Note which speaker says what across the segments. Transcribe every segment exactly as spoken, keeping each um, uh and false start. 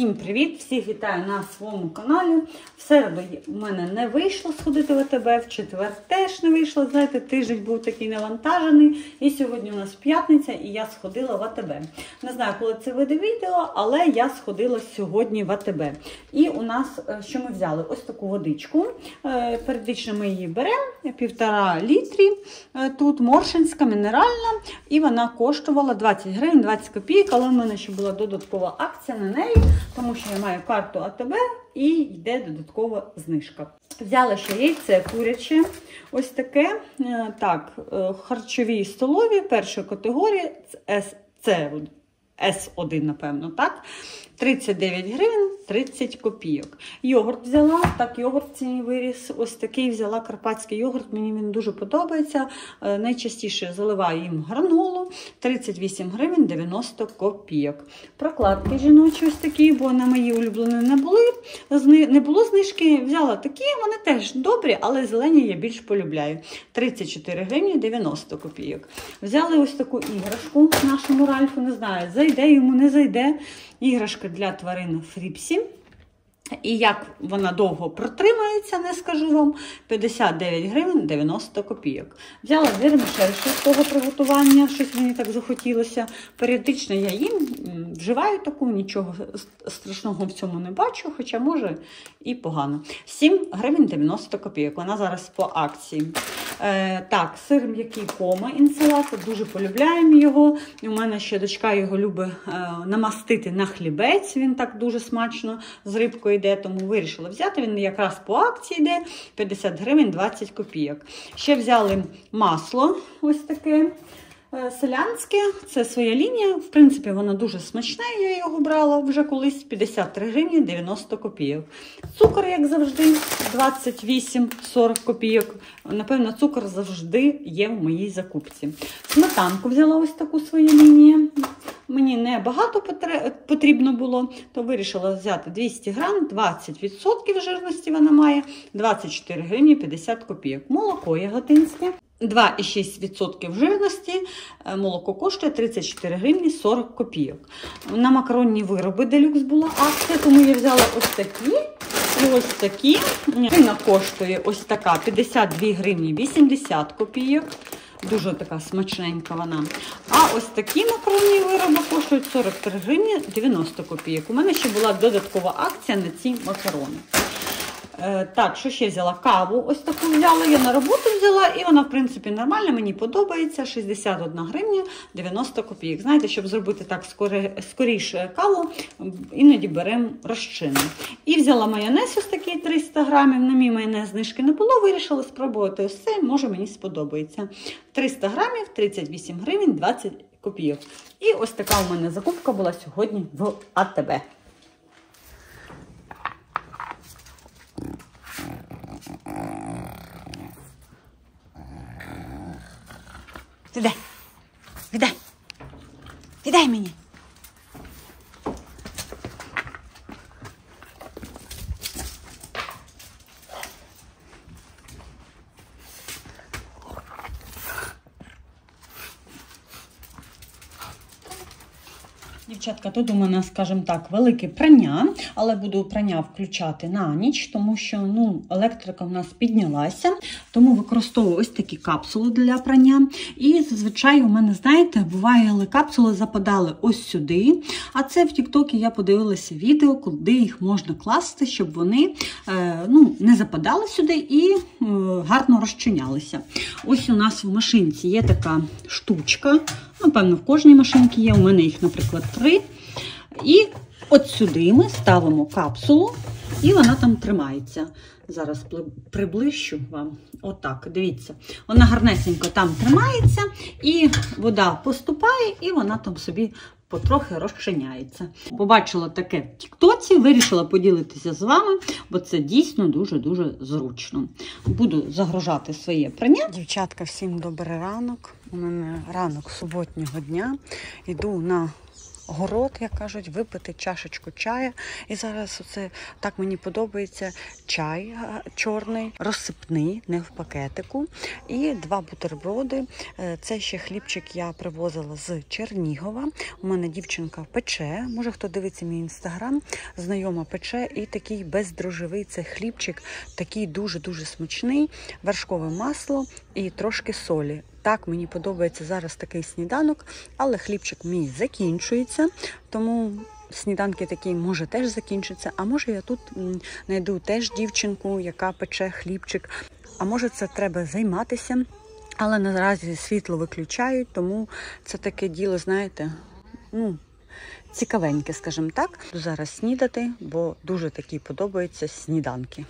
Speaker 1: Всім привіт! Всіх вітаю на своєму каналі. В середу в мене не вийшло сходити в АТБ, в четвер теж не вийшло. Знаєте, тиждень був такий навантажений. І сьогодні у нас п'ятниця, і я сходила в АТБ. Не знаю, коли це вийде відео, але я сходила сьогодні в АТБ. І у нас, що ми взяли? Ось таку водичку. Періодично ми її беремо, півтора літрі. Тут Моршинська, мінеральна. І вона коштувала двадцять гривень, двадцять копійок, але в мене ще була додаткова акція на неї, тому що я маю карту АТБ і йде додаткова знижка. Взяла ще яйце куряче, ось таке, так, харчові столові першої категорії, це ес один, напевно, так, тридцять дев'ять гривень, тридцять копійок. Йогурт взяла, так, йогурт в ціні виріс, ось такий взяла карпатський йогурт, мені він дуже подобається. Найчастіше заливаю їм гранолу, тридцять вісім гривень, дев'яносто копійок. Прокладки жіночі ось такі, бо на мої улюблені не були, не було знижки, взяла такі, вони теж добрі, але зелені я більш полюбляю. тридцять чотири гривні, дев'яносто копійок. Взяли ось таку іграшку нашому Ральфу, не знаю, зайде йому, не зайде. Іграшка для тварин Фріпсі. І як вона довго протримається, не скажу вам, п'ятдесят дев'ять гривень, дев'яносто копійок. Взяла вермішель швидкого приготування, щось мені так захотілося. Періодично я їм вживаю таку, нічого страшного в цьому не бачу, хоча може і погано. сім гривень, дев'яносто копійок, вона зараз по акції. Е, так, сир м'який кома інсалат, дуже полюбляємо його. У мене ще дочка його любить е, намастити на хлібець, він так дуже смачно з рибкою йде, тому вирішила взяти. Він якраз по акції йде, п'ятдесят гривень, двадцять копійок. Ще взяли масло, ось таке селянське, це своя лінія, в принципі, воно дуже смачне, я його брала вже колись, п'ятдесят три гривні, дев'яносто копійок. Цукор, як завжди, двадцять вісім сорок копійок. Напевно, цукор завжди є в моїй закупці. Сметанку взяла ось таку свою лінію. Мені не багато потрібно було, то вирішила взяти двісті грам, двадцять відсотків жирності вона має, двадцять чотири гривні, п'ятдесят копійок. Молоко яготинське. два і шість відсотків жирності, молоко коштує тридцять чотири гривні, сорок копійок. На макаронні вироби делюкс була акція, тому я взяла ось такі і ось такі. Вона коштує ось така п'ятдесят дві гривні, вісімдесят копійок. Дуже така смачненька вона. А ось такі макаронні вироби коштують сорок три гривні, дев'яносто копійок. У мене ще була додаткова акція на ці макарони. Так, що ще взяла? Каву ось таку взяла, я на роботу взяла, і вона, в принципі, нормальна, мені подобається, шістдесят одна гривня, дев'яносто копійок. Знаєте, щоб зробити так скоріше каву, іноді беремо розчину. І взяла майонез ось такий триста грамів, на мій майонез знижки не було, вирішила спробувати ось це, може мені сподобається. триста грамів, тридцять вісім гривень, двадцять копійок. І ось така у мене закупка була сьогодні в АТБ. Віддай, віддай, віддай мені. Дівчатка, тут у мене, скажімо так, велике прання, але буду прання включати на ніч, тому що, ну, електрика в нас піднялася, тому використовую ось такі капсули для прання. І зазвичай у мене, знаєте, буває, капсули западали ось сюди, а це в тіктокі я подивилася відео, куди їх можна класти, щоб вони, е, ну, не западали сюди і е, гарно розчинялися. Ось у нас в машинці є така штучка, напевно, в кожній машинці є, у мене їх, наприклад, три. І от сюди ми ставимо капсулу, і вона там тримається. Зараз приближу вам. Отак, дивіться. Вона гарнесенько там тримається, і вода поступає, і вона там собі потрохи розчиняється. Побачила таке в тіктоці, вирішила поділитися з вами, бо це дійсно дуже-дуже зручно. Буду загружати своє прання. Дівчатка, всім добрий ранок. У мене ранок суботнього дня. Йду на город, як кажуть, випити чашечку чаю. І зараз оце так мені подобається. Чай чорний, розсипний, не в пакетику. І два бутерброди. Це ще хлібчик я привозила з Чернігова. У мене дівчинка пече, може хто дивиться мій інстаграм, знайома пече. І такий бездрожжевий це хлібчик, такий дуже-дуже смачний, вершкове масло і трошки солі. Так, мені подобається зараз такий сніданок, але хлібчик мій закінчується, тому сніданки такі може теж закінчаться, а може я тут знайду теж дівчинку, яка пече хлібчик, а може це треба займатися, але наразі світло виключають, тому це таке діло, знаєте, ну, цікавеньке, скажімо так. Зараз снідати, бо дуже такі подобаються сніданки.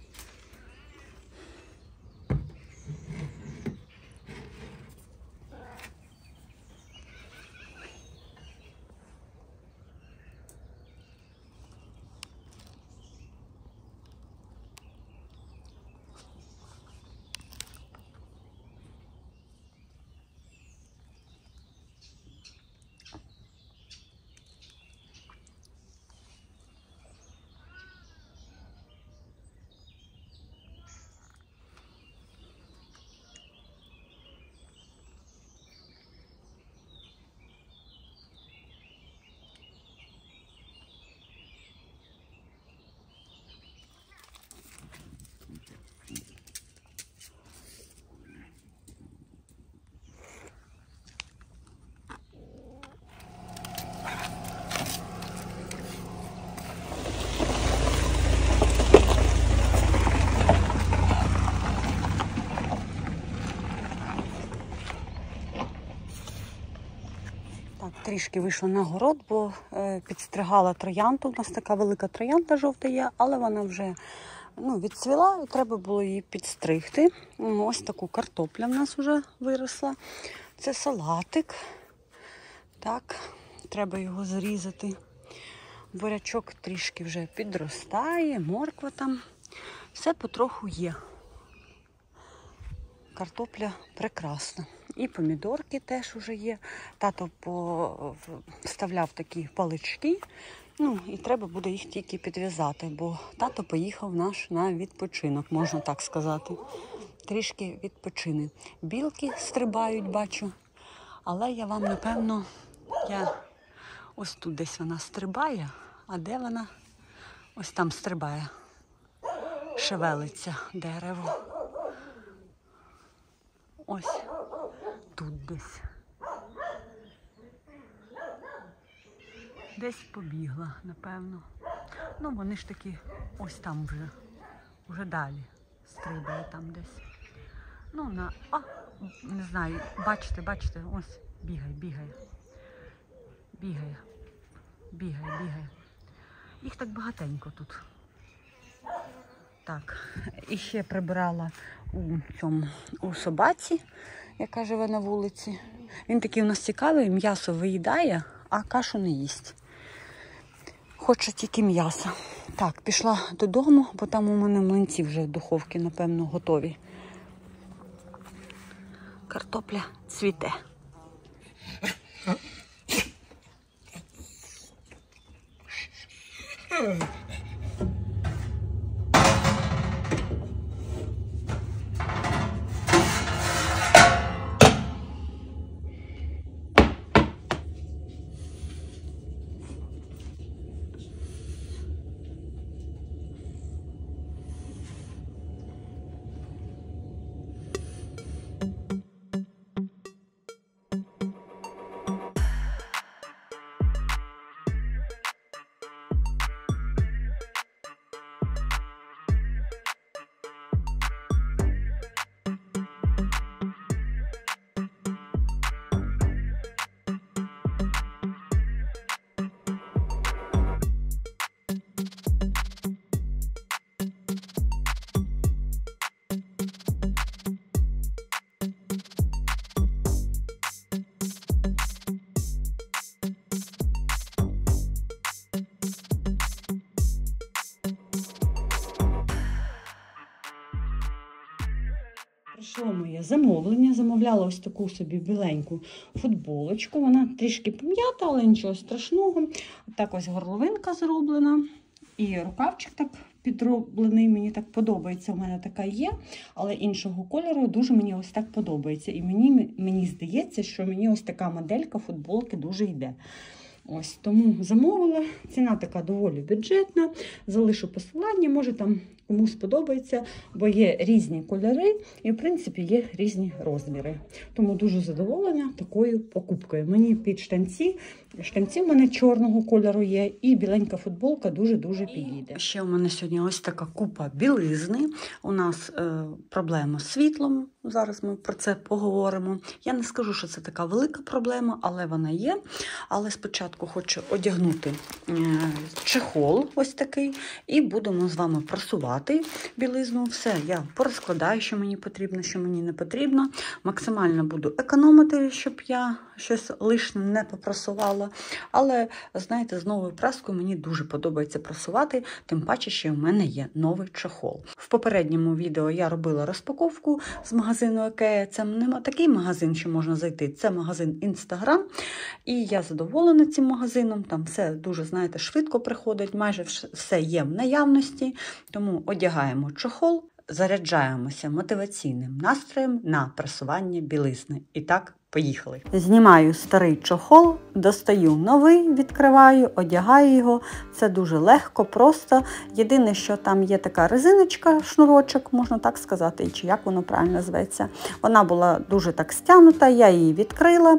Speaker 1: Трішки вийшла на город, бо е, підстригала троянду. У нас така велика троянда жовта є, але вона вже ну, відцвіла і треба було її підстригти. Ось таку картопля в нас вже виросла. Це салатик. Так, треба його зрізати. Бурячок трішки вже підростає, морква там. Все потроху є. Картопля прекрасна. І помідорки теж вже є. Тато вставляв такі палички. Ну, і треба буде їх тільки підв'язати, бо тато поїхав наш на відпочинок, можна так сказати. Трішки відпочине. Білки стрибають, бачу. Але я вам, напевно, я ось тут десь вона стрибає, а де вона? Ось там стрибає. Шевелиться дерево. Ось тут десь. Десь побігла, напевно. Ну, вони ж таки ось там вже, вже далі стрибає там десь. Ну, на, а, не знаю, бачите, бачите, ось бігає, бігає. Бігає, бігає, бігає. Їх так багатенько тут. Так, і ще прибирала у цьому, у собаці, яка живе на вулиці. Він такий у нас цікавий, м'ясо виїдає, а кашу не їсть. Хоче тільки м'ясо. Так, пішла додому, бо там у мене млинці вже в духовці, напевно, готові. Картопля цвіте. замовлення. Замовляла ось таку собі біленьку футболочку. Вона трішки пом'ята, але нічого страшного. Так ось горловинка зроблена. І рукавчик так підроблений, мені так подобається. У мене така є, але іншого кольору дуже мені ось так подобається. І мені, мені здається, що мені ось така моделька футболки дуже йде. Ось, тому замовила. Ціна така доволі бюджетна. Залишу посилання, може там комусь сподобається, бо є різні кольори і, в принципі, є різні розміри. Тому дуже задоволена такою покупкою. Мені під штанці, штанці в мене чорного кольору є, і біленька футболка дуже-дуже підійде. Ще у мене сьогодні ось така купа білизни. У нас е, проблема з світлом. Зараз ми про це поговоримо. Я не скажу, що це така велика проблема, але вона є. Але спочатку хочу одягнути е, чехол ось такий, і будемо з вами просувати білизну. Все, я порозкладаю, що мені потрібно, що мені не потрібно. Максимально буду економити, щоб я щось лишнє не попрасувала. Але, знаєте, з новою праскою мені дуже подобається прасувати, тим паче, що в мене є новий чохол. В попередньому відео я робила розпаковку з магазину Ікея. Це не такий магазин, що можна зайти, це магазин Інстаграм. І я задоволена цим магазином, там все дуже, знаєте, швидко приходить, майже все є в наявності. Тому одягаємо чохол, заряджаємося мотиваційним настроєм на прасування білизни. І так, поїхали. Знімаю старий чохол, достаю новий, відкриваю, одягаю його. Це дуже легко, просто. Єдине, що там є така резиночка, шнурочок, можна так сказати, чи як воно правильно зветься. Вона була дуже так стягнута, я її відкрила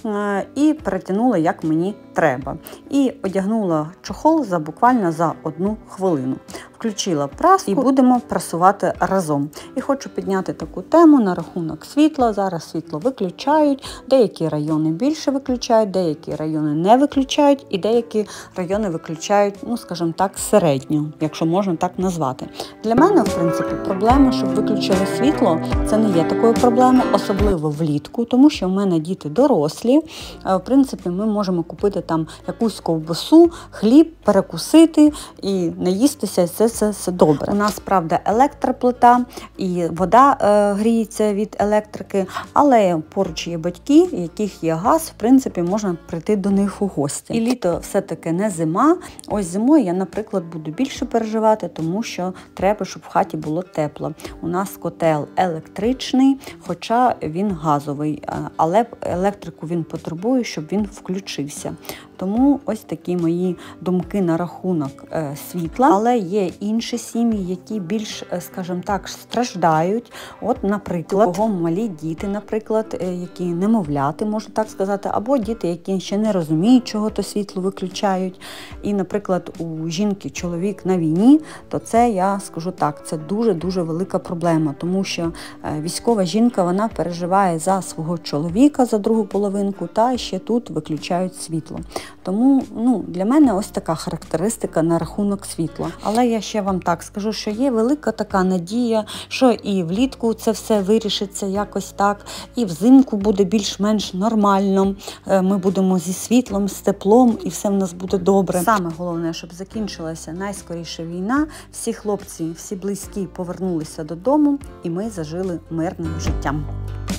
Speaker 1: е і перетягнула, як мені треба. І одягнула чохол за буквально за одну хвилину. Включила праску і будемо прасувати разом. І хочу підняти таку тему на рахунок світла. Зараз світло виключають. Деякі райони більше виключають, деякі райони не виключають, і деякі райони виключають, ну, скажімо так, середньо, якщо можна так назвати. Для мене, в принципі, проблема, щоб виключили світло, це не є такою проблемою, особливо влітку, тому що в мене діти дорослі. В принципі, ми можемо купити там якусь ковбасу, хліб, перекусити і наїстися, це все, все добре. У нас, правда, електроплита і вода е, гріється від електрики, але поруч є батьки, у яких є газ, в принципі, можна прийти до них у гості. І літо все-таки не зима. Ось зимою я, наприклад, буду більше переживати, тому що треба, щоб в хаті було тепло. У нас котел електричний, хоча він газовий, але електрику він потребує, щоб він включився. Тому ось такі мої думки на рахунок е, світла. Але є інші сім'ї, які більш, скажімо так, страждають. От, наприклад, у кого малі діти, наприклад, е, які немовляти, можна так сказати, або діти, які ще не розуміють, чого то світло виключають. І, наприклад, у жінки чоловік на війні, то це, я скажу так, це дуже-дуже велика проблема, тому що е, військова жінка, вона переживає за свого чоловіка, за другу половинку, та ще тут виключають світло. Тому, ну, для мене ось така характеристика на рахунок світла. Але я ще вам так скажу, що є велика така надія, що і влітку це все вирішиться якось так, і взимку буде більш-менш нормально. Ми будемо зі світлом, з теплом, і все в нас буде добре. Саме головне, щоб закінчилася найскоріше війна, всі хлопці, всі близькі повернулися додому, і ми зажили мирним життям.